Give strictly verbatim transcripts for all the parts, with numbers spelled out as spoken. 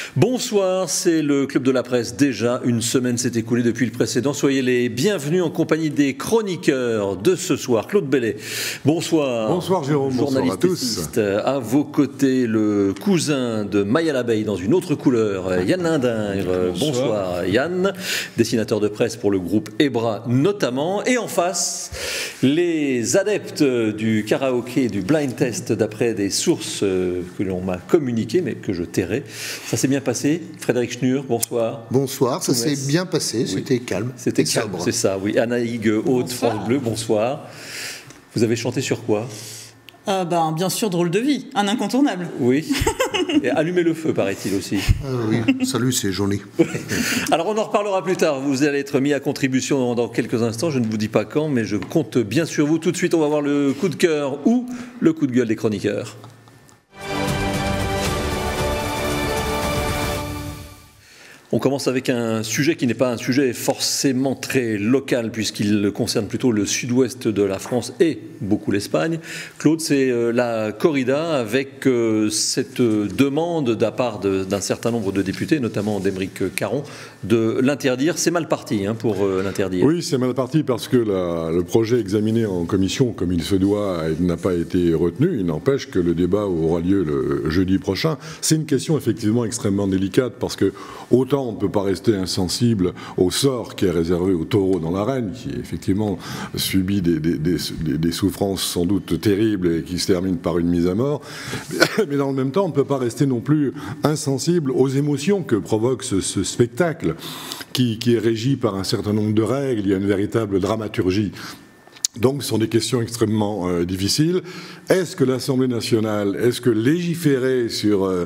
Bonsoir, c'est le Club de la Presse. Déjà, une semaine s'est écoulée depuis le précédent. Soyez les bienvenus en compagnie des chroniqueurs de ce soir. Claude Bellet, bonsoir. Bonsoir Jérôme, bonsoir à tous. À vos côtés, le cousin de Maya l'abeille dans une autre couleur, Yann Lindingre. Bonsoir. bonsoir Yann, dessinateur de presse pour le groupe Ebra notamment. Et en face, les adeptes du karaoké, du blind test d'après des sources que l'on m'a communiquées, mais que je tairai. Ça s'est bien passé. Frédéric Schnur, bonsoir. Bonsoir, ça s'est bien passé, c'était oui. calme. C'était calme, c'est ça, oui. Anaïg Haute, France Bleu, bonsoir. Vous avez chanté sur quoi ? Euh, ben, bien sûr, Drôle de vie, un incontournable. Oui. Et Allumer le feu, paraît-il aussi. Euh, oui, salut, c'est joli. Alors, on en reparlera plus tard. Vous allez être mis à contribution dans, dans quelques instants. Je ne vous dis pas quand, mais je compte bien sur vous. Tout de suite, on va voir le coup de cœur ou le coup de gueule des chroniqueurs. On commence avec un sujet qui n'est pas un sujet forcément très local puisqu'il concerne plutôt le sud-ouest de la France et beaucoup l'Espagne. Claude, c'est la corrida avec cette demande de la part d'un certain nombre de députés, notamment d'Aymeric Caron, de l'interdire. C'est mal parti hein, pour l'interdire. Oui, c'est mal parti parce que la, le projet examiné en commission, comme il se doit, n'a pas été retenu. Il n'empêche que le débat aura lieu le jeudi prochain. C'est une question effectivement extrêmement délicate parce que autant on ne peut pas rester insensible au sort qui est réservé aux taureaux dans l'arène, qui effectivement subit des, des, des, des souffrances sans doute terribles et qui se terminent par une mise à mort. Mais dans le même temps, on ne peut pas rester non plus insensible aux émotions que provoque ce, ce spectacle qui, qui est régi par un certain nombre de règles. Il y a une véritable dramaturgie. Donc, ce sont des questions extrêmement euh, difficiles. Est-ce que l'Assemblée nationale, est-ce que légiférer sur euh,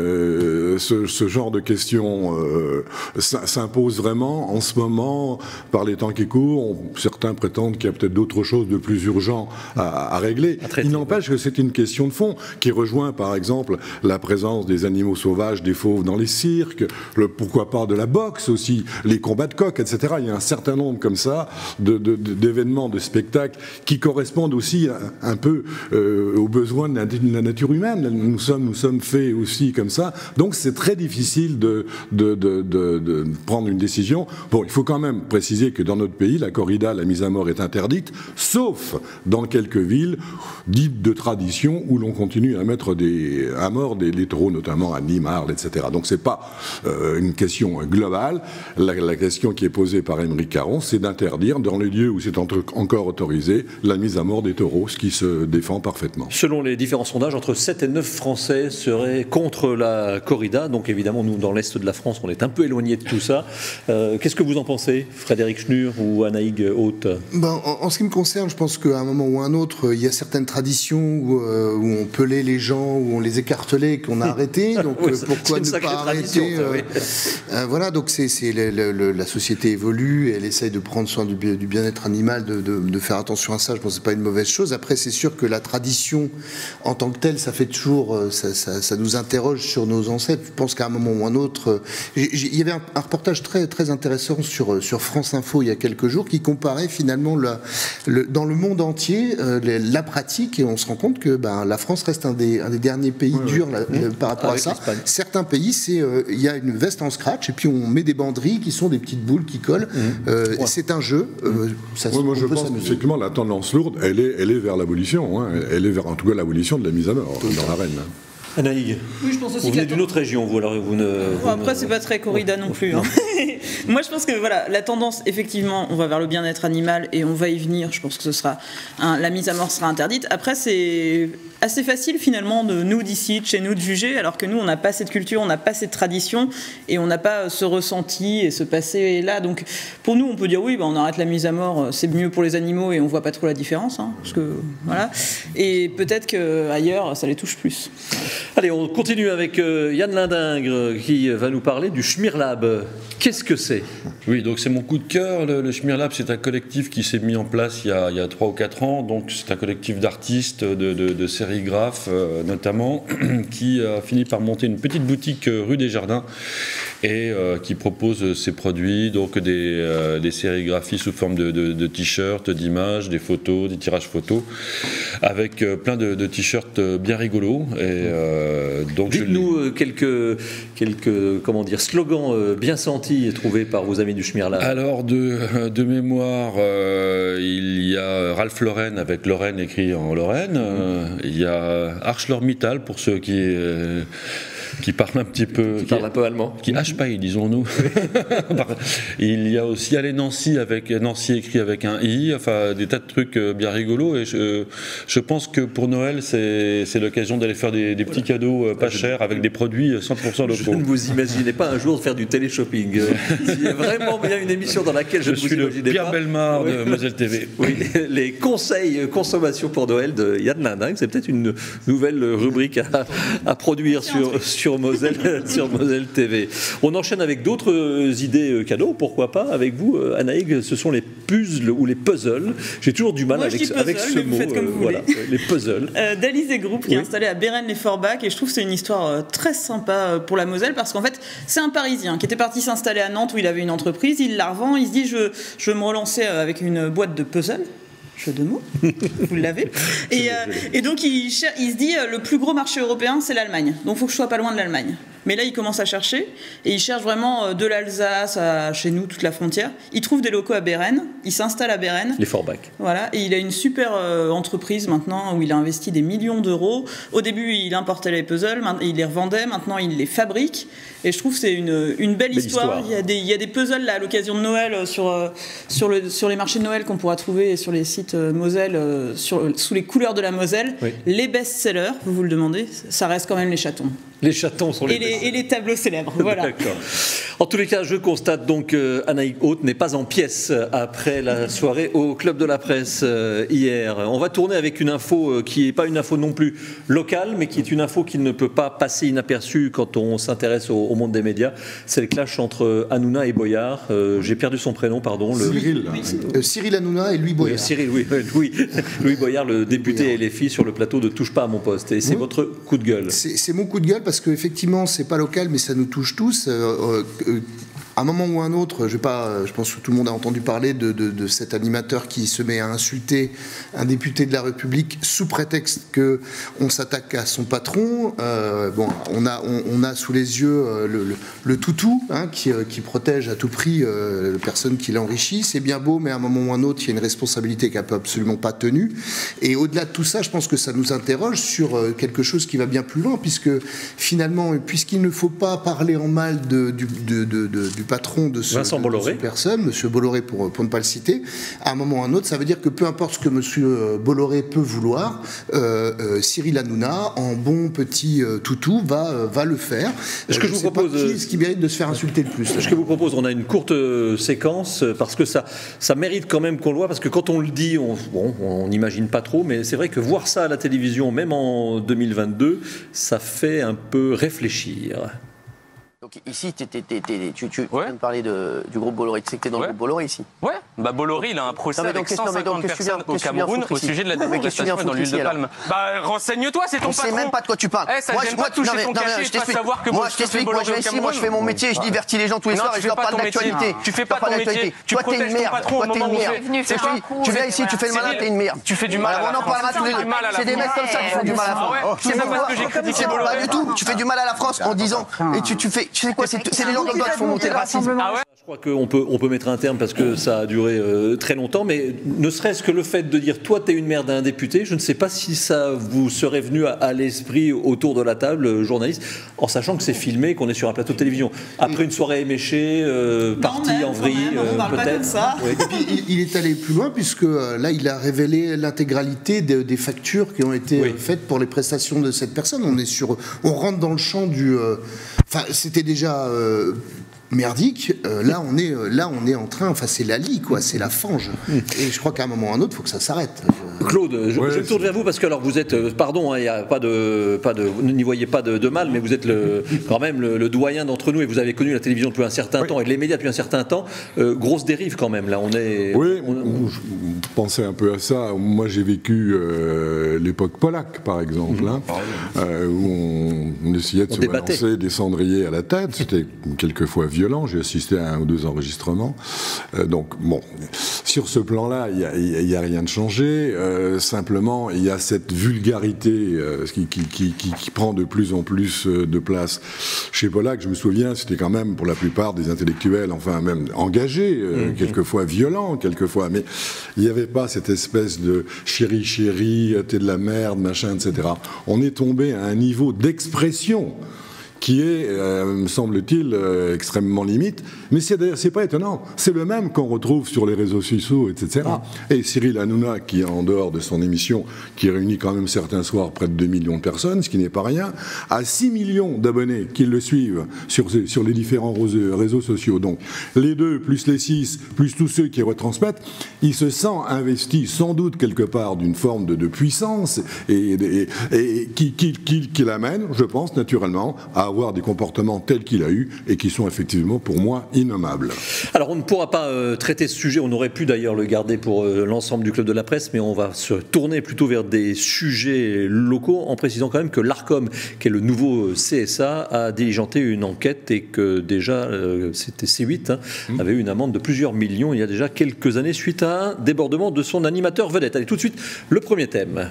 euh, ce, ce genre de questions euh, s'impose vraiment en ce moment, par les temps qui courent? On, certains prétendent qu'il y a peut-être d'autres choses de plus urgent à, à régler. À Il n'empêche que c'est une question de fond qui rejoint, par exemple, la présence des animaux sauvages, des fauves dans les cirques, le pourquoi pas de la boxe aussi, les combats de coqs, et cetera. Il y a un certain nombre comme ça de, de, de, d'événements, de spectacles qui correspondent aussi un, un peu euh, aux besoins de la, de la nature humaine. Nous sommes, nous sommes faits aussi comme ça. Donc c'est très difficile de, de, de, de, de prendre une décision. Bon, il faut quand même préciser que dans notre pays, la corrida, la mise à mort est interdite, sauf dans quelques villes dites de tradition où l'on continue à mettre des, à mort des, des taureaux, notamment à Nîmes, Arles, et cetera. Donc c'est pas euh, une question globale. La, la question qui est posée par Aymeric Caron, c'est d'interdire dans les lieux où c'est entre, encore autoriser la mise à mort des taureaux, ce qui se défend parfaitement. Selon les différents sondages, entre sept et neuf Français seraient contre la corrida. Donc évidemment, nous, dans l'Est de la France, on est un peu éloignés de tout ça. Euh, Qu'est-ce que vous en pensez, Frédéric Schnur ou Anaïg Haute? ben, en, en ce qui me concerne, je pense qu'à un moment ou un autre, il y a certaines traditions où, euh, où on pelait les gens, où on les écartelait, qu'on a arrêté. Donc oui, pourquoi ne pas arrêter euh, oui. euh, Voilà, donc c'est le, le, la société évolue, elle essaye de prendre soin du, du bien-être animal, de, de, de faire attention à ça. Je pense que c'est pas une mauvaise chose. Après, c'est sûr que la tradition en tant que telle, ça fait toujours, ça, ça, ça nous interroge sur nos ancêtres. Je pense qu'à un moment ou un autre, il y avait un, un reportage très très intéressant sur sur France Info il y a quelques jours qui comparait finalement la, le, dans le monde entier euh, la pratique, et on se rend compte que ben, la France reste un des, un des derniers pays oui, durs oui. La, mmh. par rapport Avec à ça. Certains pays, c'est euh, il y a une veste en scratch et puis on met des banderilles qui sont des petites boules qui collent. Mmh. Euh, ouais. C'est un jeu. Euh, ça, oui, moi je pense effectivement la tendance lourde, elle est, elle est vers l'abolition. Hein. Elle est vers en tout cas l'abolition de la mise à mort Tout dans l'arène. Anaïg, oui, je pense aussi vous venez d'une autre région, vous alors vous ne. Vous Après, ne... c'est pas très corrida non plus. Hein. Moi, je pense que voilà, la tendance, effectivement, on va vers le bien-être animal et on va y venir. Je pense que ce sera un, la mise à mort sera interdite. Après, c'est assez facile finalement de nous d'ici, de chez nous, de juger, alors que nous, on n'a pas cette culture, on n'a pas cette tradition et on n'a pas ce ressenti et ce passé là. Donc, pour nous, on peut dire oui, bah, on arrête la mise à mort, c'est mieux pour les animaux et on voit pas trop la différence, hein, parce que voilà. Et peut-être qu'ailleurs, ça les touche plus. Allez, on continue avec euh, Yann Lindingre qui va nous parler du Schmirlab. Qu'est-ce que c'est? Oui, donc c'est mon coup de cœur. Le, le Schmirlab, c'est un collectif qui s'est mis en place il y a, il y a trois ou quatre ans. Donc c'est un collectif d'artistes, de, de, de cérémonies sérigraphe euh, notamment, qui a fini par monter une petite boutique euh, rue des Jardins et euh, qui propose ses produits, donc des, euh, des sérigraphies sous forme de, de, de t-shirts, d'images, des photos, des tirages photos, avec euh, plein de, de t-shirts bien rigolos. Et, euh, donc dites-nous euh, quelques, quelques comment dire, slogans euh, bien sentis trouvés par vos amis du Schmirlab. Alors, de, de mémoire, euh, il y a Ralph Lauren avec Lorraine écrit en Lorraine. Euh, il y a ArcelorMittal pour ceux qui... Euh, qui parle un petit peu, qui, qui parle un peu allemand, qui hache pas, disons-nous. Il y a aussi Allez Nancy avec Nancy écrit avec un i, enfin des tas de trucs bien rigolos. Et je, je pense que pour Noël, c'est l'occasion d'aller faire des, des petits voilà. cadeaux pas chers avec des produits cent pour cent locaux. Je ne vous imaginez pas un jour faire du télé-shopping. Il y a vraiment bien une émission dans laquelle je, je ne vous imaginais pas. Pierre le Bellemare oui. de Moselle T V. Oui, les conseils consommation pour Noël de Yann Linding, c'est peut-être une nouvelle rubrique à, à produire sur, sur Sur Moselle, sur Moselle T V. On enchaîne avec d'autres idées cadeaux, pourquoi pas, avec vous, Anaïg, ce sont les puzzles ou les puzzles. J'ai toujours du mal Moi, avec, puzzle, avec ce mot. Euh, voilà, les puzzles. Euh, D'Alizé Group, qui oui. est installé à Bérennes-les-Forbach, et je trouve que c'est une histoire euh, très sympa pour la Moselle, parce qu'en fait, c'est un Parisien qui était parti s'installer à Nantes où il avait une entreprise, il la revend, il se dit je, je veux me relancer avec une boîte de puzzles. Jeu de mots, vous l'avez. Et, euh, et donc il, il se dit euh, le plus gros marché européen c'est l'Allemagne, donc il faut que je sois pas loin de l'Allemagne. Mais là il commence à chercher et il cherche vraiment euh, de l'Alsace à chez nous toute la frontière. Il trouve des locaux à Bérennes, il s'installe à Bérennes. Les Forbach. Voilà, et il a une super euh, entreprise maintenant où il a investi des millions d'euros. Au début il importait les puzzles, il les revendait, maintenant il les fabrique. Et je trouve que c'est une, une belle, belle histoire. histoire. Il, y a des, il y a des puzzles là, à l'occasion de Noël sur, euh, sur, le, sur les marchés de Noël qu'on pourra trouver sur les sites euh, Moselle, euh, sur, sous les couleurs de la Moselle. Oui. Les best-sellers, vous vous le demandez, ça reste quand même les chatons. Les chatons sont les et les, et les tableaux célèbres, voilà. D'accord. En tous les cas, je constate donc que Anaïg Haute n'est pas en pièces après la soirée au Club de la Presse euh, hier. On va tourner avec une info qui n'est pas une info non plus locale, mais qui est une info qui ne peut pas passer inaperçue quand on s'intéresse au, au monde des médias. C'est le clash entre Hanouna et Boyard. Euh, J'ai perdu son prénom, pardon. Le... Cyril. Oui. Euh, Cyril Hanouna et Louis Boyard. Oui, Cyril, oui, Louis, Louis Boyard, le député L F I sur le plateau de Touche pas à mon poste. Et c'est oui. votre coup de gueule. C'est mon coup de gueule parce qu'effectivement, c'est pas local, mais ça nous touche tous. Euh, euh, à un moment ou un autre, je, vais pas, je pense que tout le monde a entendu parler de, de, de cet animateur qui se met à insulter un député de la République sous prétexte qu'on s'attaque à son patron. Euh, bon, on a, on, on a sous les yeux le, le, le toutou hein, qui, qui protège à tout prix euh, la personne qui l'enrichit. C'est bien beau, mais à un moment ou un autre, il y a une responsabilité qu'elle ne peut absolument pas tenue. Et au-delà de tout ça, je pense que ça nous interroge sur quelque chose qui va bien plus loin, puisque finalement, puisqu'il ne faut pas parler en mal de, du, de, de, de, du patron de, ce, Vincent de, Bolloré. de cette personne, M. Bolloré pour, pour ne pas le citer, à un moment ou un autre, ça veut dire que peu importe ce que M. Bolloré peut vouloir, euh, euh, Cyril Hanouna, en bon petit euh, toutou, va, euh, va le faire. Ce que je, je vous propose, pas qui, ce qui mérite de se faire insulter le plus. Ce que je vous propose, on a une courte séquence parce que ça, ça mérite quand même qu'on le voit, parce que quand on le dit, on bon, on n'imagine pas trop, mais c'est vrai que voir ça à la télévision, même en deux mille vingt-deux, ça fait un peu réfléchir. Donc ici, t es, t es, t es, tu, tu ouais. viens de parler de, du groupe Bolloré. Tu sais que tu es dans ouais. le groupe Bolloré ici. Ouais, bah Bolloré, il a un procès non, avec cent cinquante personnes au Cameroun au sujet de la déforestation dans l'huile de palme. Bah renseigne-toi, c'est ton patron. On sait même pas de quoi tu parles. Eh, ça moi, gêne pas de toucher ton cachet, je pas savoir que moi je t'explique, moi je vais ici, moi je fais mon métier, je divertis les gens tous les soirs et je leur parle d'actualité. Tu fais pas ton métier, tu protèges ton patron au moment où tu viens ici, tu fais le malin, t'es une merde. Tu fais du mal à la France. C'est des mecs comme ça qui font du mal à la France. C'est pas parce que j'ai critiqué Bolloré. Pas du tout, tu fais du mal à la France en disant, et tu fais, tu sais quoi, c'est les gens comme toi qui font monter le racisme. Ah ouais. Je crois qu'on peut, on peut mettre un terme parce que ça a duré euh, très longtemps, mais ne serait-ce que le fait de dire toi t'es une merde à un député, je ne sais pas si ça vous serait venu à, à l'esprit autour de la table, journaliste, en sachant que c'est filmé, qu'on est sur un plateau de télévision. Après une soirée éméchée, euh, partie en vrille, euh, peut-être. Ouais. Et puis il, il est allé plus loin puisque euh, là il a révélé l'intégralité de, des factures qui ont été oui. faites pour les prestations de cette personne. On est sur, on rentre dans le champ du. Enfin, euh, c'était déjà. Euh, merdique, euh, là on est euh, là on est en train, enfin c'est la lie quoi, c'est la fange. Et je crois qu'à un moment ou à un autre, il faut que ça s'arrête. Claude, je, ouais, je me tourne vers vous parce que alors vous êtes, pardon, il hein, y a pas de, pas de, n'y voyez pas de, de mal, mais vous êtes le, quand même le, le doyen d'entre nous et vous avez connu la télévision depuis un certain oui. temps et les médias depuis un certain temps. Euh, grosse dérive quand même là, on est. Oui, on, on, je pensais un peu à ça. Moi j'ai vécu euh, l'époque polaque par exemple, mmh. hein, euh, où on, on essayait de on se débattait. balancer des cendriers à la tête. C'était quelquefois violent. J'ai assisté à un ou deux enregistrements. Euh, donc bon, sur ce plan-là, il n'y a, a rien de changé. Euh, simplement, il y a cette vulgarité euh, qui, qui, qui, qui, qui prend de plus en plus de place chez Polak. Je me souviens, c'était quand même pour la plupart des intellectuels, enfin même engagés, euh, mmh. quelquefois violents, quelquefois, mais il n'y avait pas cette espèce de chéri chéri, t'es de la merde, machin, et cetera. On est tombé à un niveau d'expression qui est, euh, me semble-t-il, euh, extrêmement limite. Mais c'est d'ailleurs, c'est pas étonnant. C'est le même qu'on retrouve sur les réseaux sociaux, et cetera. Ah. Et Cyril Hanouna, qui est en dehors de son émission, qui réunit quand même certains soirs près de deux millions de personnes, ce qui n'est pas rien, a six millions d'abonnés qui le suivent sur, sur les différents réseaux sociaux. Donc, les deux, plus les six, plus tous ceux qui retransmettent, il se sent investi sans doute quelque part d'une forme de, de puissance et, et, et qui, qui, qui, qui l'amène, je pense, naturellement, à avoir des comportements tels qu'il a eu et qui sont effectivement pour moi innommables. Alors on ne pourra pas euh, traiter ce sujet, on aurait pu d'ailleurs le garder pour euh, l'ensemble du Club de la Presse, mais on va se tourner plutôt vers des sujets locaux en précisant quand même que l'Arcom, qui est le nouveau C S A, a diligenté une enquête et que déjà, euh, c'était C huit, hein, mmh. avait eu une amende de plusieurs millions il y a déjà quelques années suite à un débordement de son animateur vedette. Allez tout de suite, le premier thème.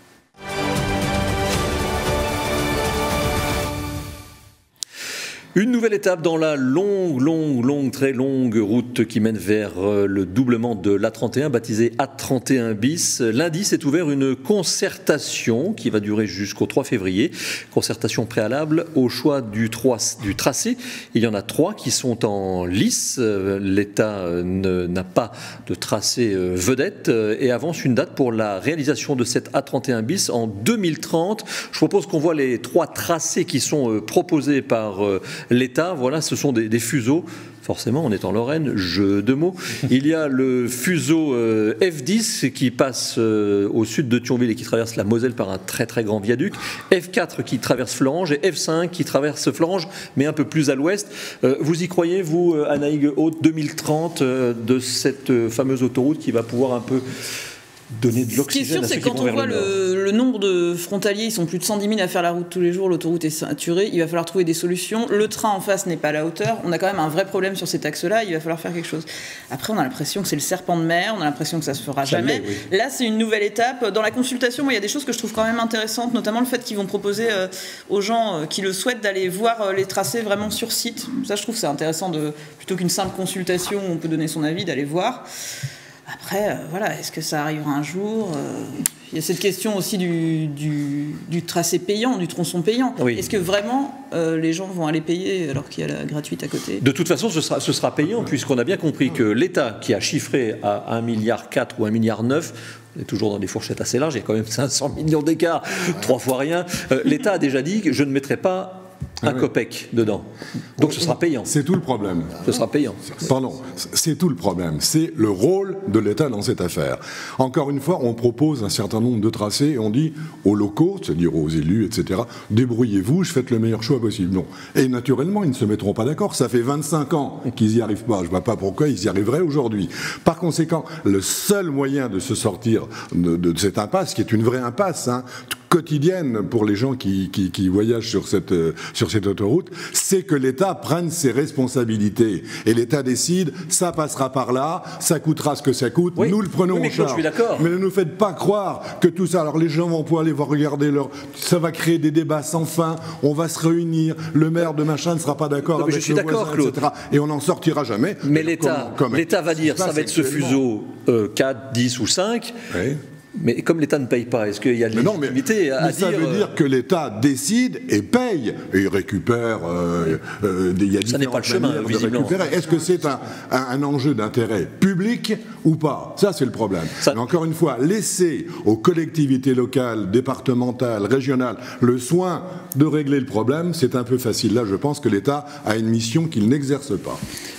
Une nouvelle étape dans la longue, longue, longue, très longue route qui mène vers le doublement de l'A trente et un, baptisée A trente et un bis. Lundi s'est ouvert une concertation qui va durer jusqu'au trois février. Concertation préalable au choix du, trois, du tracé. Il y en a trois qui sont en lice. L'État n'a pas de tracé vedette et avance une date pour la réalisation de cette A trente et un bis en deux mille trente. Je propose qu'on voit les trois tracés qui sont proposés par l'État. Voilà, ce sont des, des fuseaux. Forcément, on est en Lorraine, jeu de mots. Il y a le fuseau euh, F dix qui passe euh, au sud de Thionville et qui traverse la Moselle par un très très grand viaduc. F quatre qui traverse Florange et F cinq qui traverse Florange, mais un peu plus à l'ouest. Euh, vous y croyez, vous, Anaïg Haute, deux mille trente, euh, de cette euh, fameuse autoroute qui va pouvoir un peu donner de l'oxygène à ceux qui vont vers le nord? Ce qui est sûr, c'est quand on voit le, le nombre de frontaliers, ils sont plus de cent dix mille à faire la route tous les jours, l'autoroute est saturée, il va falloir trouver des solutions. Le train en face n'est pas à la hauteur, on a quand même un vrai problème sur cet axe-là, il va falloir faire quelque chose. Après, on a l'impression que c'est le serpent de mer, on a l'impression que ça se fera jamais. jamais. Oui. Là, c'est une nouvelle étape. Dans la consultation, moi, il y a des choses que je trouve quand même intéressantes, notamment le fait qu'ils vont proposer euh, aux gens euh, qui le souhaitent d'aller voir euh, les tracés vraiment sur site. Ça, je trouve que c'est intéressant, de, plutôt qu'une simple consultation où on peut donner son avis, d'aller voir. Après, euh, voilà, est-ce que ça arrivera un jour? euh, Il y a cette question aussi du, du, du tracé payant, du tronçon payant. Oui. Est-ce que vraiment euh, les gens vont aller payer alors qu'il y a la gratuite à côté? De toute façon, ce sera, ce sera payant, puisqu'on a bien compris que l'État, qui a chiffré à un virgule quatre milliard ou un virgule neuf milliard, on est toujours dans des fourchettes assez larges, il y a quand même cinq cents millions d'écart, trois fois rien. Euh, L'État a déjà dit que je ne mettrai pas un ah oui. copec dedans. Donc ce sera payant. C'est tout le problème. Ce sera payant. Pardon, c'est tout le problème. C'est le rôle de l'État dans cette affaire. Encore une fois, on propose un certain nombre de tracés et on dit aux locaux, c'est-à-dire aux élus, et cetera, débrouillez-vous, faites le meilleur choix possible. Non. Et naturellement, ils ne se mettront pas d'accord. Ça fait vingt-cinq ans qu'ils n'y arrivent pas. Je ne vois pas pourquoi ils y arriveraient aujourd'hui. Par conséquent, le seul moyen de se sortir de, de cette impasse, qui est une vraie impasse, hein, quotidienne pour les gens qui, qui, qui voyagent sur cette, euh, sur cette autoroute, c'est que l'État prenne ses responsabilités. Et l'État décide, ça passera par là, ça coûtera ce que ça coûte, oui. nous le prenons oui, mais en charge. Je suis d'accord. Mais ne nous faites pas croire que tout ça, alors les gens vont pouvoir aller voir regarder leur... Ça va créer des débats sans fin, on va se réunir, le maire de machin ne sera pas d'accord avec je suis le voisin, Claude. et cetera. Et on n'en sortira jamais. Mais l'État va dire, ça, ça va être ce fuseau euh, quatre, dix ou cinq. Oui. Mais comme l'État ne paye pas, est-ce qu'il y a de légitimité à mais dire... Ça veut dire que l'État décide et paye, et il récupère... Euh, euh, il y a ça n'est pas le chemin, visiblement. Est-ce que c'est un, un, un enjeu d'intérêt public ou pas. Ça, c'est le problème. Ça... Mais encore une fois, laisser aux collectivités locales, départementales, régionales, le soin de régler le problème, c'est un peu facile. Là, je pense que l'État a une mission qu'il n'exerce pas.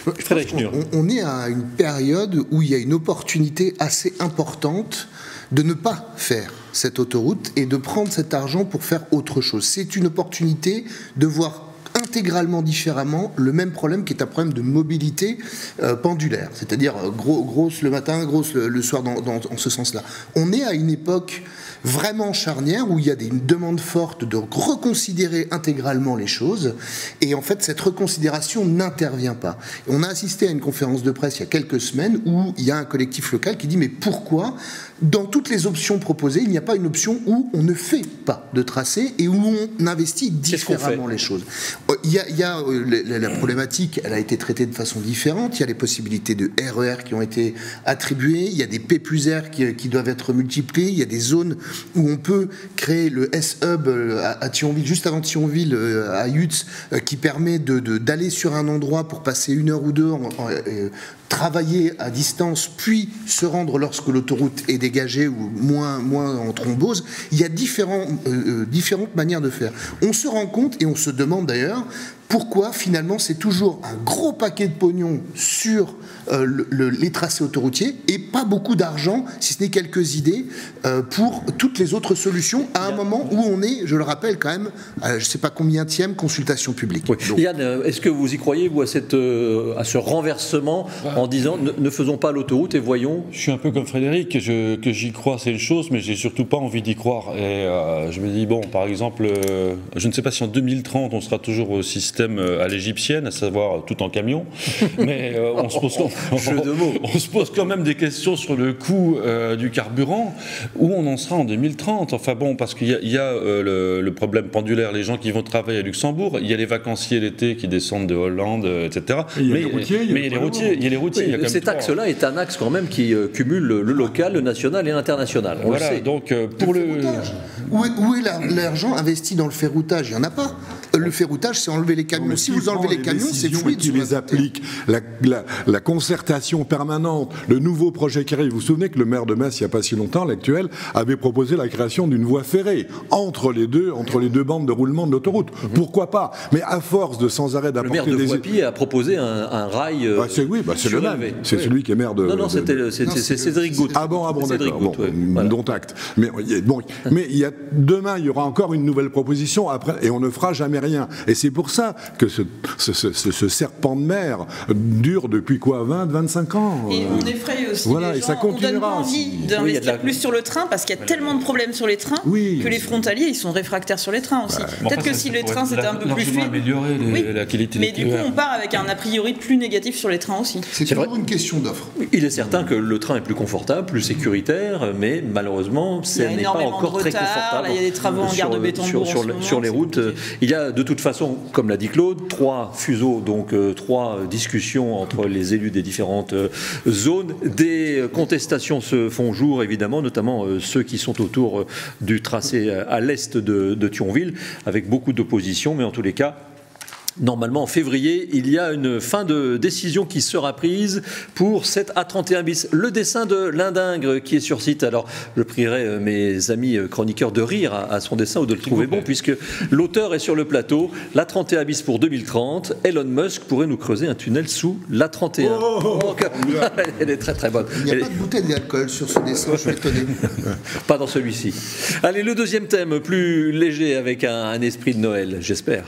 On, on est à une période où il y a une opportunité assez importante de ne pas faire cette autoroute et de prendre cet argent pour faire autre chose. C'est une opportunité de voir intégralement différemment le même problème qui est un problème de mobilité euh, pendulaire, c'est-à-dire gros, grosse le matin, grosse le, le soir dans, dans, en ce sens-là. On est à une époque vraiment charnière où il y a des, une demande forte de reconsidérer intégralement les choses et en fait cette reconsidération n'intervient pas. On a assisté à une conférence de presse il y a quelques semaines où il y a un collectif local qui dit mais pourquoi dans toutes les options proposées il n'y a pas une option où on ne fait pas de tracé et où on investit différemment les choses. Il y a, il y a euh, la, la problématique, elle a été traitée de façon différente, il y a les possibilités de R E R qui ont été attribuées, il y a des P plus R qui, qui doivent être multipliés, il y a des zones où on peut créer le S-Hub à, à Thionville, juste avant Thionville, à Yutz, qui permet de, de, d'aller sur un endroit pour passer une heure ou deux, en, en, euh, travailler à distance, puis se rendre lorsque l'autoroute est dégagée ou moins, moins en thrombose. Il y a différents, euh, différentes manières de faire. On se rend compte, et on se demande d'ailleurs, pourquoi finalement c'est toujours un gros paquet de pognon sur euh, le, le, les tracés autoroutiers et pas beaucoup d'argent, si ce n'est quelques idées, euh, pour toutes les autres solutions à un moment où on est, je le rappelle quand même, à, je ne sais pas combienième consultation publique. Oui. Yann, est-ce que vous y croyez, vous, à, cette, euh, à ce renversement ouais. en disant ne, ne faisons pas l'autoroute et voyons... Je suis un peu comme Frédéric, je, que j'y crois c'est une chose, mais j'ai surtout pas envie d'y croire. Et euh, je me dis, bon, par exemple, euh, je ne sais pas si en deux mille trente on sera toujours au système à l'égyptienne, à savoir tout en camion, mais euh, on, se pose, on, on, on se pose quand même des questions sur le coût euh, du carburant, où on en sera en deux mille trente. Enfin bon, parce qu'il y a, il y a euh, le, le problème pendulaire, les gens qui vont travailler à Luxembourg, il y a les vacanciers l'été qui descendent de Hollande, et cetera. Et il y a mais, les routiers, il y a, mais il y a les routiers, il y a les routiers. Oui, il y a cet axe-là est un axe quand même qui euh, cumule le, le local, le national et l'international. On voilà, le sait. Donc euh, pour le, le... Où est, où est l'argent investi dans le ferroutage? Il n'y en a pas. Le ferroutage, c'est enlever les camions. Si vous enlevez les camions, c'est fluide. Qui les applique, la, la, la concertation permanente, le nouveau projet qui arrive. Vous vous souvenez que le maire de Metz, il n'y a pas si longtemps, l'actuel, avait proposé la création d'une voie ferrée entre les deux, entre les deux bandes de roulement de l'autoroute. Mm-hmm. Pourquoi pas? Mais à force de sans arrêt d'apporter des... Le maire de Voipy a proposé un, un rail. Euh, bah c'est, oui, bah c'est le même. C'est oui. celui qui est maire de. Non, non, c'était de, c'est, non, c'est, c'est Cédric Goutte. Ah bon, ah bon, d'accord. Bon, ouais. voilà. Dont acte. Mais bon, mais il y a demain, il y aura encore une nouvelle proposition après, et on ne fera jamais rien. Et c'est pour ça que ce, ce, ce, ce serpent de mer dure depuis quoi, vingt, vingt-cinq ans. Et on effraie aussi voilà, les et gens. ça continuera. On donne pas envie d'investir oui, la... plus sur le train parce qu'il y a tellement de problèmes sur les trains oui, que les frontaliers ils sont réfractaires sur les trains aussi. Ouais. Peut-être enfin, que si les trains c'était un peu plus fluide, améliorer les, oui. la qualité mais du coup on part avec un a priori plus négatif sur les trains aussi. C'est, c'est toujours une question d'offre. Il est certain que le train est plus confortable, plus sécuritaire, mais malheureusement ce n'est pas encore très confortable. Il y a des travaux en gare de béton sur, sur, sur, sur les routes. Il y a de toute façon, comme l'a dit Claude, trois fuseaux, donc euh, trois discussions entre les élus des différentes euh, zones. Des contestations se font jour, évidemment, notamment euh, ceux qui sont autour euh, du tracé à l'est de, de Thionville, avec beaucoup d'opposition, mais en tous les cas, normalement, en février, il y a une fin de décision qui sera prise pour cette A trente et un bis. Le dessin de Lindingre qui est sur site. Alors, je prierai mes amis chroniqueurs de rire à son dessin ou de le trouver bon, puisque l'auteur est sur le plateau. L'A trente et un bis pour deux mille trente. Elon Musk pourrait nous creuser un tunnel sous l'A trente et un. Oh, oh, oh. Elle est très très bonne. Il n'y a Elle pas est... de bouteille d'alcool sur ce dessin, je suis étonné. Pas dans celui-ci. Allez, le deuxième thème, plus léger, avec un, un esprit de Noël, j'espère.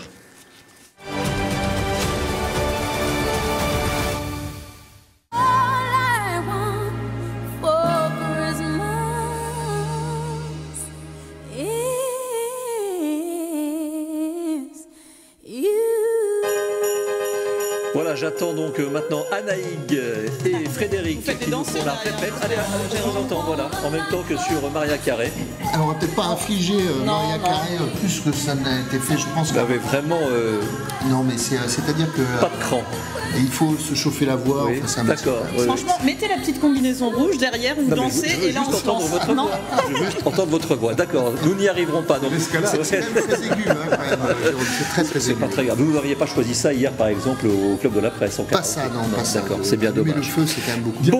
J'attends donc maintenant Anaïg et Frédéric qui nous font la répète. Allez, je vous entends, voilà, en même temps que sur Maria Carré. Alors on va peut-être pas infliger euh, non, Maria non. Carré euh, plus que ça n'a été fait, je pense. Vous avez vraiment... Euh, non, mais c'est, c'est-à-dire que... Pas de cran. Et il faut se chauffer la voix. Oui, enfin, d'accord. Oui, franchement, oui. Mettez la petite combinaison rouge derrière, vous non, dansez et là on se lance. Votre voix. Je veux juste entendre votre voix. D'accord, nous n'y arriverons pas. Donc, c'est, c'est même très aigu, hein, quand même. C'est très très c'est aigu. Pas très grave. Vous n'auriez pas choisi ça hier, par exemple, au Club de la Presse en Pas ça, non, non pas ça. d'accord, c'est bien dommage. Le feu, c'est quand même beaucoup. Bon,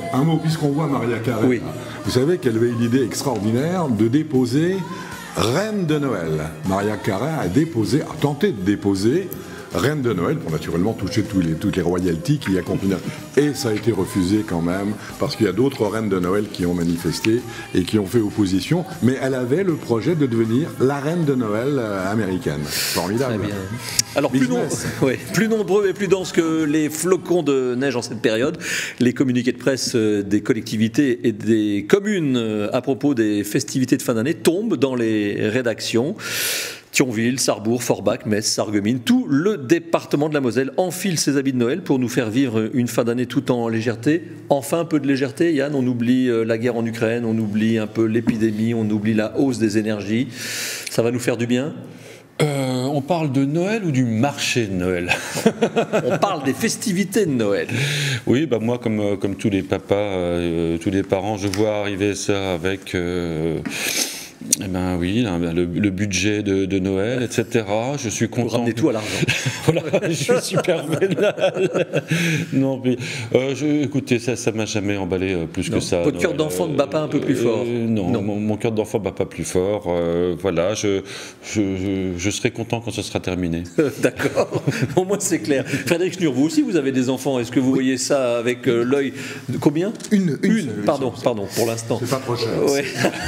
un mot, puisqu'on voit Maria Carré. Oui. Vous savez qu'elle avait une idée extraordinaire de déposer Reine de Noël. Maria Carré a déposé, a tenté de déposer Reine de Noël, pour naturellement toucher tous les, toutes les royalties qui y accompagnent. Et ça a été refusé quand même, parce qu'il y a d'autres reines de Noël qui ont manifesté et qui ont fait opposition, mais elle avait le projet de devenir la reine de Noël américaine. Formidable. Très bien. Alors, plus, nom... ouais, plus nombreux et plus denses que les flocons de neige en cette période, les communiqués de presse des collectivités et des communes à propos des festivités de fin d'année tombent dans les rédactions. Thionville, Sarrebourg, Forbach, Metz, Sarreguemines, tout le département de la Moselle enfile ses habits de Noël pour nous faire vivre une fin d'année tout en légèreté. Enfin, un peu de légèreté, Yann, on oublie la guerre en Ukraine, on oublie un peu l'épidémie, on oublie la hausse des énergies. Ça va nous faire du bien ? Euh, on parle de Noël ou du marché de Noël? On parle des festivités de Noël. Oui, bah moi, comme, comme tous les papas, euh, tous les parents, je vois arriver ça avec... Euh Eh ben oui, le, le budget de, de Noël, et cetera. Je suis content. Vous ramenez tout à l'argent. Voilà, je suis super vénal. Non, mais euh, je, écoutez, ça, ça m'a jamais emballé euh, plus non. que ça. Votre cœur d'enfant ne bat pas un peu plus fort. euh, Non, non. mon, mon cœur d'enfant ne bat pas plus fort. Euh, voilà, je, je, je, je serai content quand ce sera terminé. D'accord. Au moins c'est clair. Frédéric Schnur, vous aussi, vous avez des enfants. Est-ce que vous oui. voyez ça avec euh, l'œil de combien? Une. Une. une. Pardon, pardon. Pour l'instant. C'est pas trop cher. Ouais.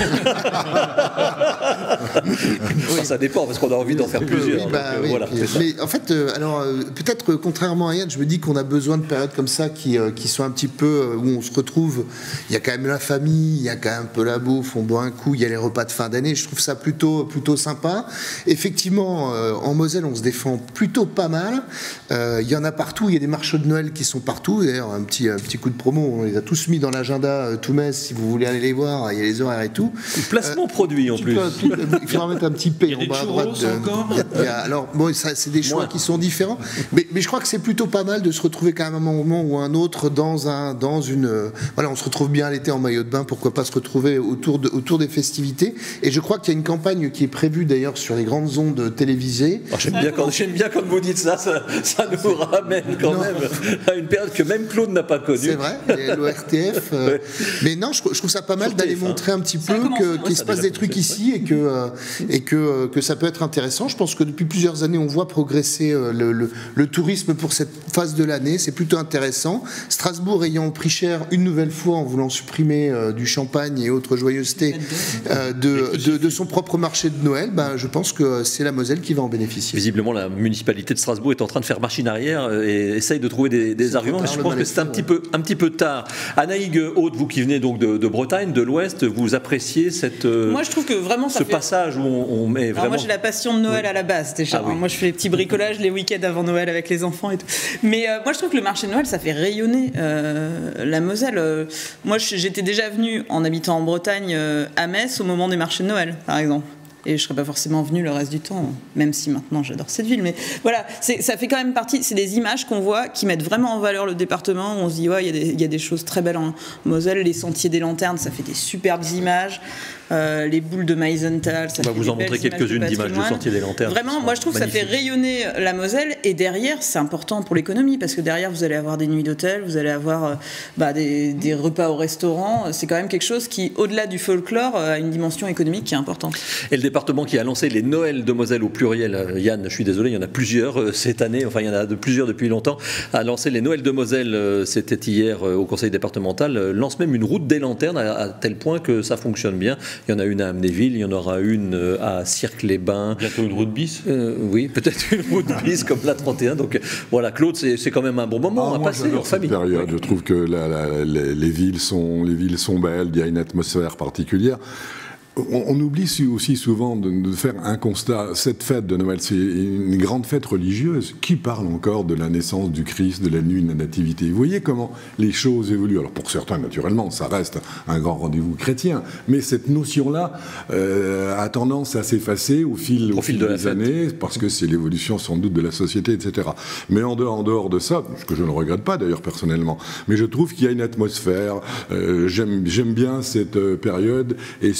Enfin, ça dépend parce qu'on a envie d'en faire plusieurs. Oui, bah, donc, oui, voilà, puis, mais en fait, euh, alors euh, peut-être contrairement à Yann, je me dis qu'on a besoin de périodes comme ça qui, euh, qui sont un petit peu euh, où on se retrouve. Il y a quand même la famille, il y a quand même un peu la bouffe, on boit un coup, il y a les repas de fin d'année. Je trouve ça plutôt plutôt sympa. Effectivement, euh, en Moselle, on se défend plutôt pas mal. Euh, il y en a partout. Il y a des marchés de Noël qui sont partout. D'ailleurs, un petit un petit coup de promo, on les a tous mis dans l'agenda euh, tout Metz. Si vous voulez aller les voir, il y a les horaires et tout. Placement euh, produit en plus. Peu, il faudra mettre un petit P en bas à droite. De, il y a, alors, bon, ça, c'est des choix Moins. qui sont différents, mais, mais je crois que c'est plutôt pas mal de se retrouver quand même à un moment ou un autre dans, un, dans une. Euh, voilà, on se retrouve bien l'été en maillot de bain, pourquoi pas se retrouver autour, de, autour des festivités. Et je crois qu'il y a une campagne qui est prévue d'ailleurs sur les grandes ondes télévisées. Oh, j'aime, bien quand, j'aime bien quand vous dites ça, ça, ça nous ramène quand non. même à une période que même Claude n'a pas connue. C'est vrai, l'O R T F. Euh, ouais. Mais non, je, je trouve ça pas mal d'aller T F, montrer un petit peu que, qu'il ouais, se passe des trucs commencé, ici ouais. et que. Euh, et que, que ça peut être intéressant. Je pense que depuis plusieurs années, on voit progresser le, le, le tourisme pour cette phase de l'année. C'est plutôt intéressant. Strasbourg ayant pris cher une nouvelle fois en voulant supprimer euh, du champagne et autres joyeusetés euh, de, de, de son propre marché de Noël, ben, je pense que c'est la Moselle qui va en bénéficier. Visiblement, la municipalité de Strasbourg est en train de faire machine arrière et essaye de trouver des, des arguments. Mais je pense que c'est un petit, peu, un petit peu tard. Anaïg Haute, vous qui venez donc de, de Bretagne, de l'Ouest, vous appréciez cette, Moi, je trouve que vraiment, ça ce fait... passage où on, on met vraiment... Alors moi j'ai la passion de Noël oui. à la base déjà. Ah, oui. Moi je fais les petits bricolages les week-ends avant Noël avec les enfants et tout. Mais euh, moi je trouve que le marché de Noël ça fait rayonner euh, la Moselle. Euh, moi j'étais déjà venue en habitant en Bretagne euh, à Metz au moment des marchés de Noël par exemple. Et je ne serais pas forcément venue le reste du temps, même si maintenant j'adore cette ville. Mais voilà, c'est, ça fait quand même partie, c'est des images qu'on voit qui mettent vraiment en valeur le département. On se dit, ouais, il y, y a des choses très belles en Moselle. Les sentiers des lanternes, ça fait des superbes images. Euh, les boules de Meisenthal, ça on va fait vous en montrer quelques-unes d'images du sentier des lanternes. Vraiment, moi je trouve magnifique. Que ça fait rayonner la Moselle. Et derrière, c'est important pour l'économie parce que derrière, vous allez avoir des nuits d'hôtel, vous allez avoir euh, bah, des, des repas au restaurant. C'est quand même quelque chose qui, au-delà du folklore, a une dimension économique qui est importante. Et le département qui a lancé les Noëls de Moselle au pluriel, Yann, je suis désolé, il y en a plusieurs euh, cette année, enfin il y en a de plusieurs depuis longtemps, a lancé les Noëls de Moselle, euh, c'était hier euh, au conseil départemental, euh, lance même une route des lanternes à, à tel point que ça fonctionne bien. Il y en a une à Amnéville, il y en aura une à Cirque-les-Bains. Bientôt une route bis euh, Oui, peut-être une route bis comme la trente et un. Donc voilà, Claude, c'est, c'est quand même un bon moment ah, à moi, passer en famille. Période, ouais. Je trouve que la, la, les, les, villes sont, les villes sont belles, il y a une atmosphère particulière. On, on oublie aussi souvent de, de faire un constat. Cette fête de Noël, c'est une grande fête religieuse. Qui parle encore de la naissance du Christ, de la nuit de la Nativité? Vous voyez comment les choses évoluent. Alors pour certains, naturellement, ça reste un grand rendez-vous chrétien. Mais cette notion-là euh, a tendance à s'effacer au fil, au fil de des années, parce que c'est l'évolution sans doute de la société, et cetera. Mais en dehors, en dehors de ça, ce que je ne regrette pas d'ailleurs personnellement, mais je trouve qu'il y a une atmosphère. Euh, j'aime, j'aime bien cette euh, période, et si effectivement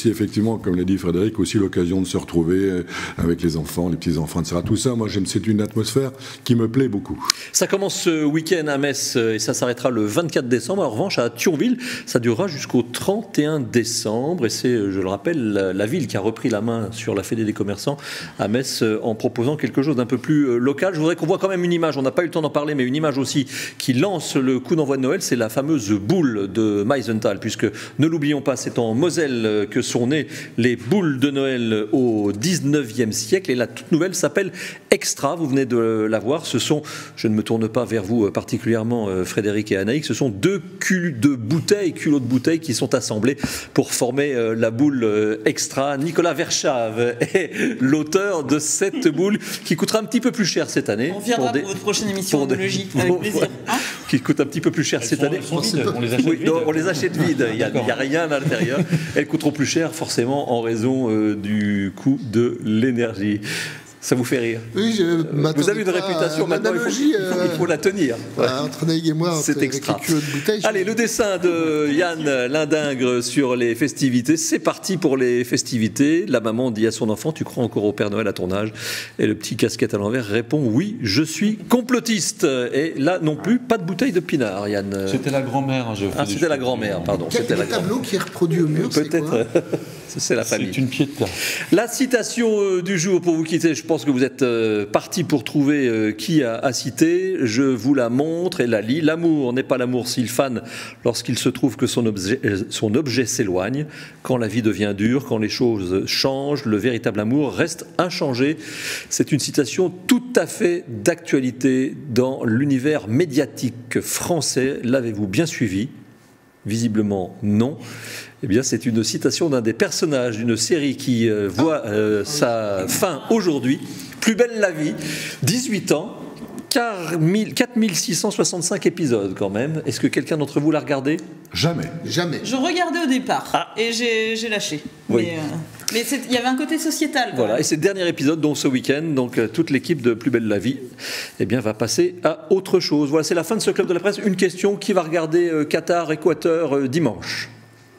évidemment, comme l'a dit Frédéric, aussi l'occasion de se retrouver avec les enfants, les petits-enfants, et cetera. Tout ça, moi, j'aime, c'est une atmosphère qui me plaît beaucoup. Ça commence ce week-end à Metz et ça s'arrêtera le vingt-quatre décembre. En revanche, à Thionville, ça durera jusqu'au trente et un décembre. Et c'est, je le rappelle, la, la ville qui a repris la main sur la Fédé des commerçants à Metz en proposant quelque chose d'un peu plus local. Je voudrais qu'on voit quand même une image, on n'a pas eu le temps d'en parler, mais une image aussi qui lance le coup d'envoi de Noël, c'est la fameuse boule de Meisenthal, puisque, ne l'oublions pas, c'est en Moselle que sont nées les boules de Noël au dix-neuvième siècle, et la toute nouvelle s'appelle Extra, vous venez de la voir, ce sont, je ne me tourne pas vers vous particulièrement Frédéric et Anaïk, ce sont deux culs de bouteilles, culots de bouteilles qui sont assemblés pour former la boule Extra. Nicolas Verschave est l'auteur de cette boule qui coûtera un petit peu plus cher cette année. On viendra pour, des, pour votre prochaine émission d'Onologie, avec plaisir. Hein, qui coûte un petit peu plus cher elles cette sont, année. Sont vides, on les achète oui, vides. Non, on les achète vides, il n'y a, a rien à l'intérieur. Elles coûteront plus cher forcément en raison euh, du coût de l'énergie. Ça vous fait rire? Oui, je vous avez une réputation, maintenant il faut, il, faut, il faut la tenir. Voilà, entre Naïg et moi, c'est extra. De bouteille, Allez, le dessin de Yann Lindingre sur les festivités, c'est parti pour les festivités. La maman dit à son enfant, tu crois encore au Père Noël à ton âge? Et le petit casquette à l'envers répond, oui, je suis complotiste. Et là non plus, pas de bouteille de pinard, Yann. C'était la grand-mère. Je ah, c'était la grand-mère, pardon. C'était le tableau qui est reproduit au mur, peut-être. C'est la famille. C'est une piéta. La citation du jour pour vous quitter, je pense que vous êtes euh, partis pour trouver euh, qui a, a cité. Je vous la montre et la lis. L'amour n'est pas l'amour s'il fane lorsqu'il se trouve que son objet, son objet s'éloigne. Quand la vie devient dure, quand les choses changent, le véritable amour reste inchangé. C'est une citation tout à fait d'actualité dans l'univers médiatique français. L'avez-vous bien suivi? Visiblement non. Eh bien, c'est une citation d'un des personnages d'une série qui euh, voit euh, sa fin aujourd'hui. Plus belle la vie, dix-huit ans, quatre mille six cent soixante-cinq épisodes quand même. Est-ce que quelqu'un d'entre vous l'a regardé? Jamais. Jamais. Je regardais au départ ah. et j'ai lâché. Oui. Mais, euh, mais il y avait un côté sociétal. Voilà, même. et c'est le dernier épisode, donc ce week-end, donc euh, toute l'équipe de Plus belle la vie eh bien, va passer à autre chose. Voilà, c'est la fin de ce Club de la Presse. Une question, qui va regarder euh, Qatar-Équateur euh, dimanche?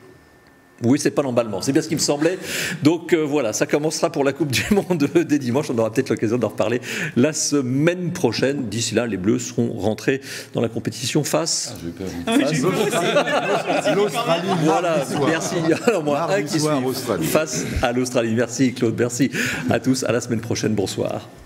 Oui, c'est pas l'emballement, c'est bien ce qui me semblait. Donc euh, voilà, ça commencera pour la Coupe du Monde dès dimanche. On aura peut-être l'occasion d'en reparler la semaine prochaine. D'ici là, les Bleus seront rentrés dans la compétition face. Ah, j'ai peur. Ah oui, j'ai peur. L'Australie. Voilà, merci. Alors moi, Mardi un qui soir, suit Australie. face à l'Australie. Merci Claude, merci à tous. À la semaine prochaine. Bonsoir.